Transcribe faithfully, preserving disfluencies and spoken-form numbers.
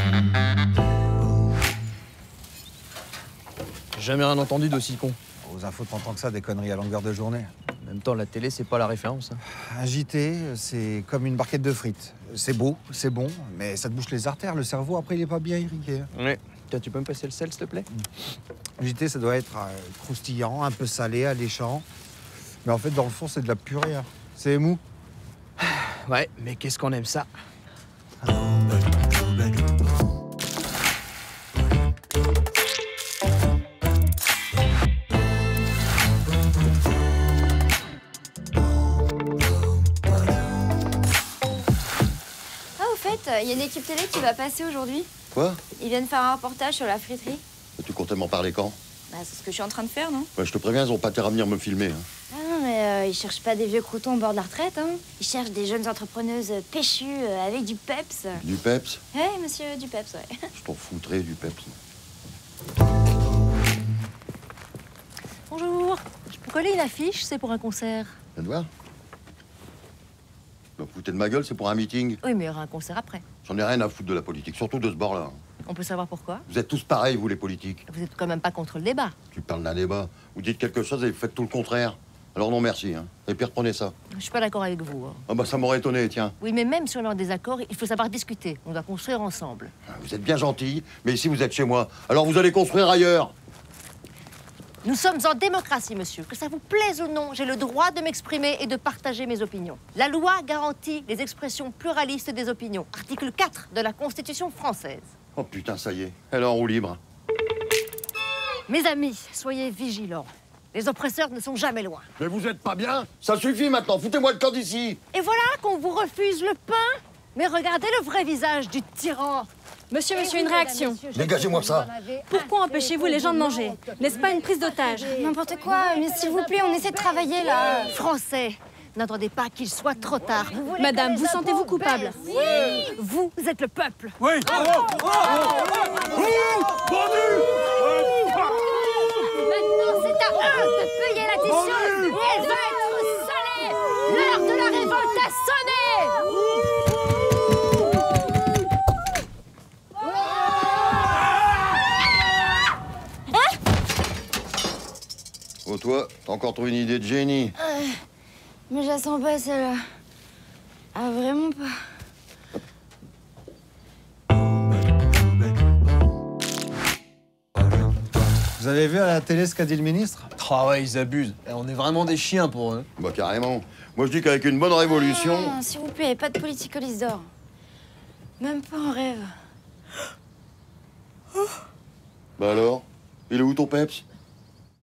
Jamais rien entendu d'aussi con. Aux infos, t'entends que ça, des conneries à longueur de journée. En même temps, la télé, c'est pas la référence. Hein. Un J T, c'est comme une barquette de frites. C'est beau, c'est bon, mais ça te bouche les artères. Le cerveau, après, il est pas bien irrigué. Ouais. Tiens, tu peux me passer le sel, s'il te plaît? Le J T, ça doit être euh, croustillant, un peu salé, alléchant. Mais en fait, dans le fond, c'est de la purée. Hein. C'est mou. Ouais, mais qu'est-ce qu'on aime ça? Il y a une équipe télé qui va passer aujourd'hui. Quoi? Ils viennent faire un reportage sur la friterie. Tu comptais m'en parler quand? Bah, c'est ce que je suis en train de faire, non? Ouais, je te préviens, ils ont pas intérêt à venir me filmer. Hein. Ah non, mais euh, ils cherchent pas des vieux croutons au bord de la retraite, hein. Ils cherchent des jeunes entrepreneuses péchues euh, avec du peps. Du peps? Oui, monsieur, du peps, ouais. Je t'en foutrais du peps. Bonjour. Je peux coller une affiche, c'est pour un concert. Viens de voir. Vous vous foutez de ma gueule, c'est pour un meeting. Oui, mais il y aura un concert après. J'en ai rien à foutre de la politique, surtout de ce bord-là. On peut savoir pourquoi? Vous êtes tous pareils, vous, les politiques. Vous êtes quand même pas contre le débat. Tu parles d'un débat. Vous dites quelque chose et vous faites tout le contraire. Alors non, merci. Hein. Et puis reprenez ça. Je suis pas d'accord avec vous. Hein. Ah bah ça m'aurait étonné, tiens. Oui, mais même si on est en désaccord, il faut savoir discuter. On doit construire ensemble. Vous êtes bien gentil, mais ici vous êtes chez moi. Alors vous allez construire ailleurs. Nous sommes en démocratie, monsieur. Que ça vous plaise ou non, j'ai le droit de m'exprimer et de partager mes opinions. La loi garantit les expressions pluralistes des opinions. Article quatre de la Constitution française. Oh putain, ça y est, elle est en roue libre. Mes amis, soyez vigilants. Les oppresseurs ne sont jamais loin. Mais vous êtes pas bien? Ça suffit maintenant, foutez-moi le camp d'ici. Et voilà qu'on vous refuse le pain. Mais regardez le vrai visage du tyran. Monsieur, monsieur, une réaction. Dégagez-moi ça. Pourquoi empêchez-vous les gens de manger? N'est-ce pas une prise d'otage? N'importe quoi, mais s'il vous plaît, on essaie de travailler, là. Français, n'attendez pas qu'il soit trop tard. Vous Madame, vous sentez-vous coupable? Oui. Vous êtes le peuple. Oui. Bravo. Maintenant, c'est à eux de payer l'addition. Et elle va être salée. L'heure de la révolte a sonné. Oh toi, t'as encore trouvé une idée de génie. Euh, mais je la sens pas, celle-là. Ah, vraiment pas. Vous avez vu à la télé ce qu'a dit le ministre? Ah ouais, ils abusent. Et on est vraiment des chiens pour eux. Bah carrément. Moi je dis qu'avec une bonne révolution... Ah, s'il vous plaît, pas de politique au d'or. Même pas en rêve. Bah alors? Il est où ton peps?